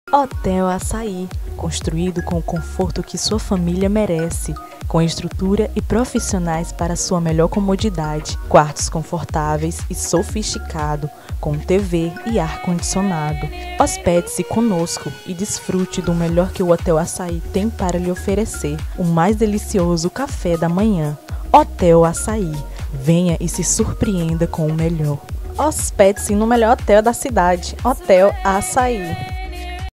Hotel Açaí, construído com o conforto que sua família merece, com estrutura e profissionais para sua melhor comodidade, quartos confortáveis e sofisticado, com TV e ar-condicionado. Hospede-se conosco e desfrute do melhor que o Hotel Açaí tem para lhe oferecer, o mais delicioso café da manhã. Hotel Açaí, venha e se surpreenda com o melhor. Hospede-se no melhor hotel da cidade, Hotel Açaí.